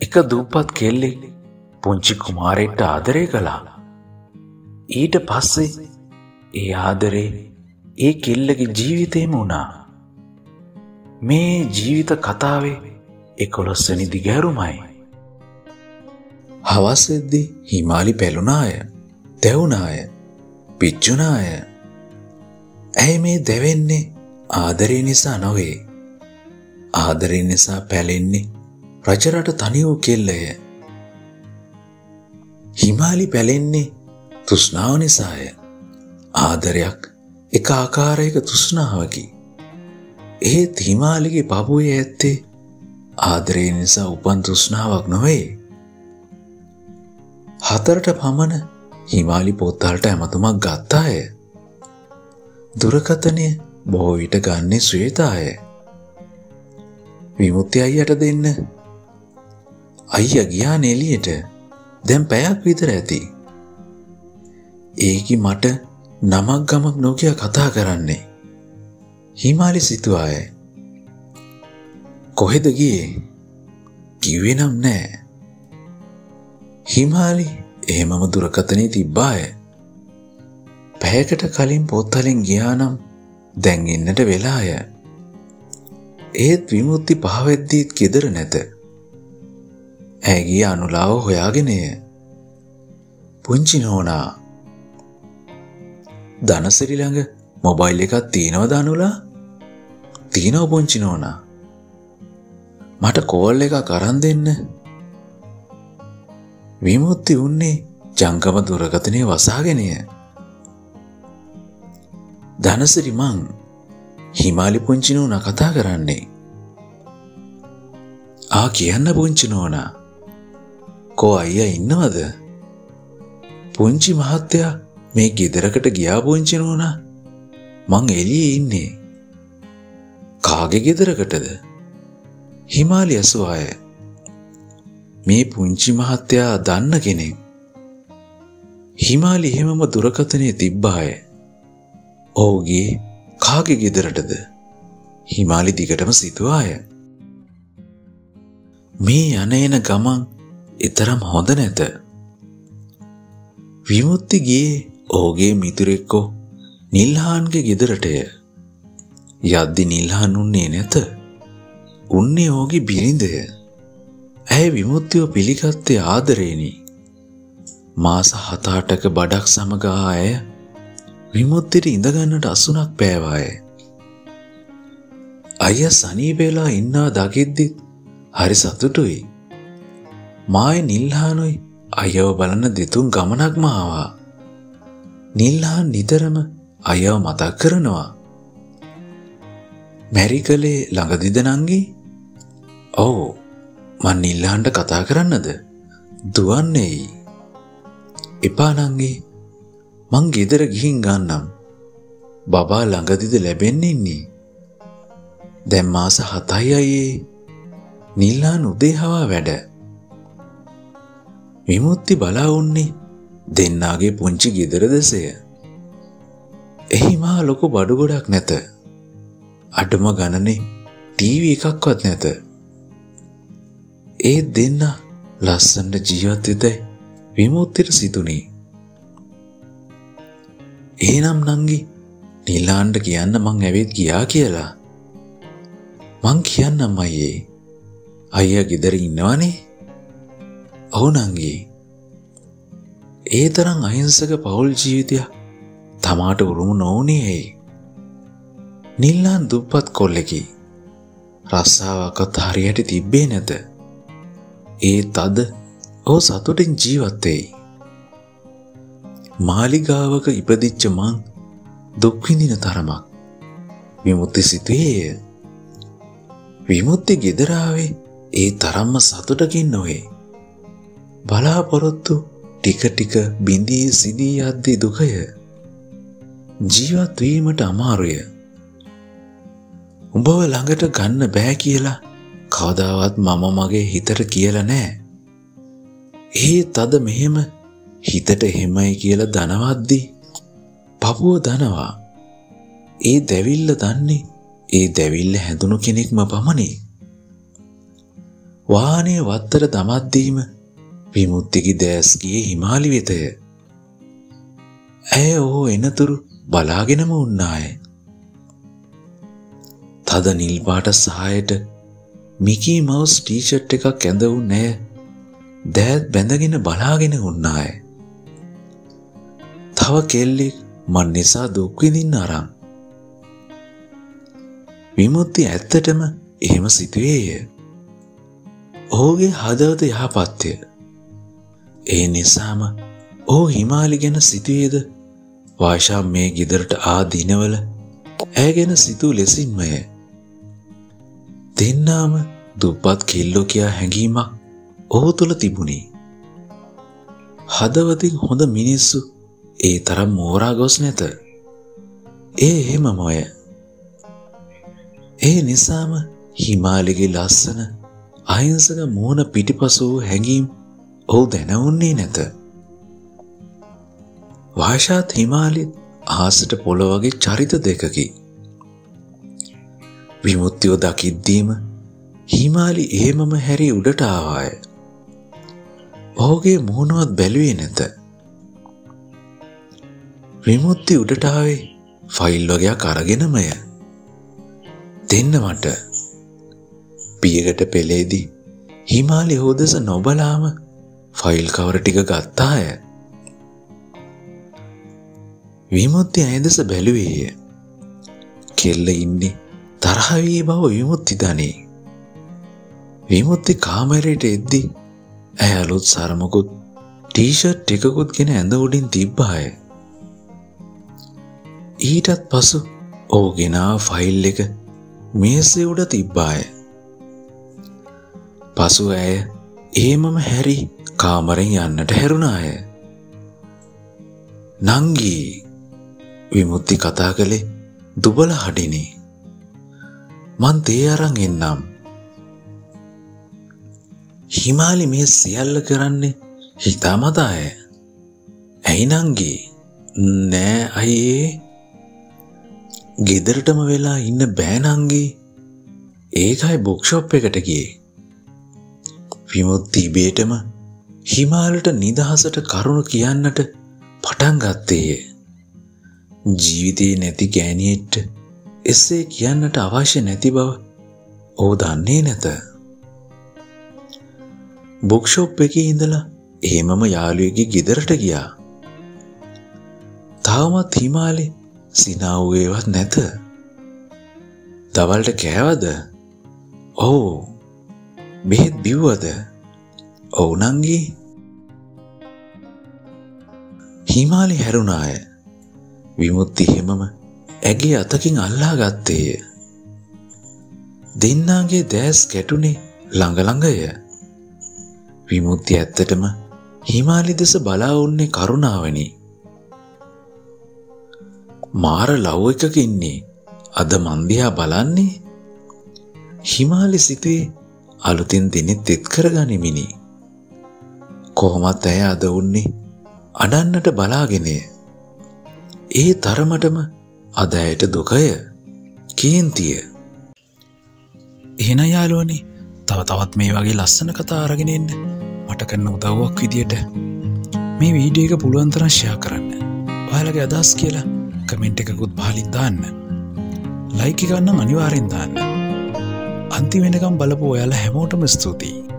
එක දුප්පත් කෙල්ලෙක් පුංචි කුමාරයෙක්ට ආදරය කළා. ඊට පස්සේ ඒ ආදරේ ඒ කෙල්ලගේ ජීවිතේම වුණා. මේ ජීවිත කතාවේ 11 වෙනි දිගහැරුමයි. හවස් වෙද්දී හිමාලි පැලුණාය, දැවුණාය, පිච්චුණාය. ඇයි මේ දැවෙන්නේ? ආදරේ නිසා නොවේ. ආදරේ නිසා පැලෙන්නේ රජරට තනි වූ කෙල්ලය. හිමාලි පැලෙන්නේ තෘෂ්ණාව නිසාය. ආදරයක් එක ආකාරයක තෘෂ්ණාවකි. ඒත් හිමාලිගේ පපුවේ ඇත්තේ ආදරේ නිසා උපන් තෘෂ්ණාවක් නොවේ. 4ට පමණ හිමාලි පොත්වලට ඇමතුමක් ගත්තාය. දුරකථනය බොහෝ විට ගන්නේ ශ්වේතාය. විමුක්ති අයියට දෙන්න. අයියා ගියානේ එළියට. දැන් පැයක් විතර ඇති. ඒකි මට නමක් ගමක් නොකිය කතා කරන්නේ. හිමාලි සිතුවාය. කොහෙද ගියේ? කිව්වේ නම් නෑ. හිමාලි එහෙමම දුරකථනයේ තිබ්බාය. පැයකට කලින් පොත්වලින් ගියා නම් දැන් එන්නට වෙලාය. ඒත් විමුක්ති පහවෙද්දීත් ගෙදර නැත. ඇගේ අනුලාව හොයාගෙනය. පුංචි නෝනා. ධනසිරි ළඟ මොබයිල් එකක් තියෙනවද අනුලා? තියෙනව පුංචි නෝනා. මට කෝල් එකක් අරන් දෙන්න. විමුක්ති උන්නේ ජංගම දුරකථනයේ වසාගෙනය. ධනසිරි මං හිමාලි පුංචි නෝනා කතා කරන්නේ. කියන්න පුංචි නෝනා. කෝ අයියා ඉන්නවද? පුංචි මහත්තයා මේ ගෙදරකට ගියා පුංචි නෝනා. මං එළියේ ඉන්නේ. කාගේ ගෙදරකටද? හිමාලි ඇසුවාය. මේ පුංචි මහත්තයා දන්න කෙනෙක්. හිමාලි එහෙමම දුරකථනයේ තිබ්බාය. ඔහුගේ කාගේ ගෙදරටද? හිමාලි දිගටම සිතුවාය. මේ යන එන ගමන් ඊතරම් හොඳ නැත. විමුක්ති ගියේ ඔහුගේ මිතුරෙක්ව නිල්හාන්ගේ ගෙදරටය. යද්දි නිල්හාන් උන්නේ නැත. උන්නේ ඔහුගේ බිරිඳය. ඇය විමුක්තිව පිළිගත්තේ ආදරේනි. මාස 7-8ක බඩක් සමග ඇය විමුක්තිට ඉඳගන්නට අසුනක් පෑවාය. අයියා සනීපේලා ඉන්නා දකිද්දිත් හරි සතුටුයි. මායි නිල්හානුයි අයව බලන්න දෙතුන් ගමනක්ම ආවා. නිල්හාන් නිතරම අයව මතක් කරනවා. මැරිකලේ ළඟදිද නංගි? ඔව්. මං නිල්හාන්ට කතා කරන්නද? දුවන්නේයි. එපා නංගි. මං ගෙදර ගිහින් ගන්නම්. බබා ළඟදිද ලැබෙන්නේ ඉන්නේ. දැන් මාස 7යි අයියේ. නිල්හාන් උදේ හවා වැඩ. විමුක්ති බලා උන්නේ දෙන්නාගේ පුංචි ගෙදර දෙසය. එහි මා ලොකු බඩු ගොඩක් නැත. අඩුම ගණනේ ටීවී එකක්වත් නැත. ඒ දෙන්න ලස්සනට ජීවත් වෙතයි විමුක්තිට සිතුනේ. එහෙනම් නංගි නිල්හාන්ට කියන්න මං ඇවිත් ගියා කියලා. මං කියන්නම් අයියේ. අයියා ගෙදර ඉන්නවනේ. ඔව් නංගි. ඒ තරම් අහිංසක පෞල් ජීවිතයක් තමාට උරුම නොවුනේ ඇයි? නිල්හාන් දුප්පත් කොල්ලෙකි. රස්සාවක්වත් හරියට තිබ්බේ නැත. ඒත් අද ඔහු සතුටින් ජීවත් වෙයි. මාලිගාවක ඉපදිච්ච මං දුක් විඳින තරමක් විමුක්ති සිතුවේය. විමුක්ති ගෙදර ආවේ ඒ තරම්ම සතුටකින් නොවේ. බලාපොරොත්තු ටික ටික බිඳී සිදී යද්දී දුකය. ජීවත් වීමට අමාරුය. උඹව ළඟට ගන්න බෑ කියලා කවදාවත් මම මගේ හිතට කියලා නෑ. ඒත් අද මෙහෙම හිතට එහෙමයි කියලා දනවද්දී පපුව දනවා. ඒ දැවිල්ල දන්නේ ඒ දැවිල්ල හැදුණු කෙනෙක්ම පමණි. වාහනේ වත්තට දමද්දීම විමුක්තිගේ දැස් ගියේ හිමාලි වෙතය. ඇය ඔහු එනතුරු බලාගෙනම උන්නාය. තද නිල් පාට සහයට මිකී මවුස් ටී-ෂර්ට් එකක් ඇඳ වුන් ඇය දෑත් බැඳගෙන බලාගෙන උන්නාය. තව කෙල්ලෙක් මන් නිසා දුක් විඳින්න අරන්. විමුක්ති ඇත්තටම එහෙම සිතුවේය. ඔහුගේ හදවත යහපත්ය. ඒ නිසාම ඔහු හිමාලි ගැන සිතුවේද වාෂා මේ ගෙදරට ආ දිනවල ඇය ගැන සිතූ ලෙසින්මය. දෙන්නාම දුප්පත් කෙල්ලෝ කියා හැඟීමක් ඔහු තුළ තිබුණි. හදවතින් හොඳ මිනිස්සු ඒ තරම් මෝරා ගොස් නැත. ඒ එහෙමමය. ඒ නිසාම හිමාලිගේ ලස්සන අහිංසක මූණ පිටිපසු වූ හැඟීම් ඔහු දැනුන්නේ නැත. වාෂාත් හිමාලිත් ආසට පොළොවගේ චරිත දෙකකි. විමුක්තිව දකිද්දීම හිමාලි එහෙමම හැරි උඩට ආවාය. ඔහුගේ මුහුණවත් බැලුවේ නැත. විමුක්ති උඩට ආවේ ෆයිල් වගේක් අරගෙනමය. දෙන්න මට. පියකට පෙළේදී හිමාලි ඔහු දෙස නොබලාම ෆයිල් කවර ටික ගත්තාය. විමුක්ති ඇය දෙස බැලුවේය. කෙල්ල ඉන්නේ තරහ වී බව විමුක්ති දනී. විමුක්ති කාමරයට එද්දී ඇය අලුත් සරමකුත් ටී-ෂර්ට් එකකුත් ගෙන ඇඳ උඩින් තිබ්බාය. ඊටත් පසු ඔහු ගෙනාව ෆයිල් එක මේසේ උඩ තිබ්බාය. පසු ඇය එහෙමම හැරි කාමරෙන් යන්නට හැරුණාය. නංගී විමුක්ති කතා කළේ දුබල හඬිනි. මං තේ අරන් එන්නම්. හිමාලි මේ සියල්ල කරන්නේ හිතාමතාය. ඇයි නංගී? නෑ අයියේ. ගෙදරටම වෙලා ඉන්න බෑ නංගී. ඒකයි බුක්ෂොප් එකට ගියේ. විමුක්ති ඉබේටම හිමාලට නිදහසට කරුණු කියන්නට පටන් ගත්තේය. ජීවිතේ නැති ගෑණියෙක්ට එසේ කියන්නට අවශ්‍ය නැති බව ඔහු දන්නේ නැත. බුක්ෂොප් එකේ ඉඳලා එහෙමම යාළුවෙක්ගේ ගෙදරට ගියා. තාමත් හිමාලි සිනාවුවේවත් නැත. දවල්ට කෑවද? ඔව්. බෙහෙත් බිව්වද? ඔව් නංගී. හිමාලි හැරුණාය. විමුක්ති හිමම ඇගේ අතකින් අල්ලා ගත්තේය. දෙන්නාගේ දැස් ගැටුනේ ළඟ ළඟය. විමුක්ති ඇත්තටම හිමාලි දෙස බලා උන්නේ කරුණාවනි. මාර ලව් එකක ඉන්නේ අද මන් දිහා බලන්නේ. හිමාලි සිතුවේ අලුතින් දිනෙත් එත් කරගනිමිනි. කොහොමත් ඇය අද උන්නේ අඩන්නට බලාගෙනය. ඒ තරමටම අද ඇයට දුකය, කේන්තිය. එහෙනම් යාළුවනේ තව තවත් මේ වගේ ලස්සන කතා අරගෙන එන්න මට කරන උදව්වක් විදියට මේ වීඩියෝ එක පුළුවන් තරම් ෂෙයා කරන්න. ඔයාලගේ අදහස් කියලා කමෙන්ට් එකකුත් පහලින් දාන්න. ලයික් එක නම් අනිවාර්යෙන් දාන්න. අන්තිම වෙනකම් බලපු ඔයාලා හැමෝටම ස්තුතියි.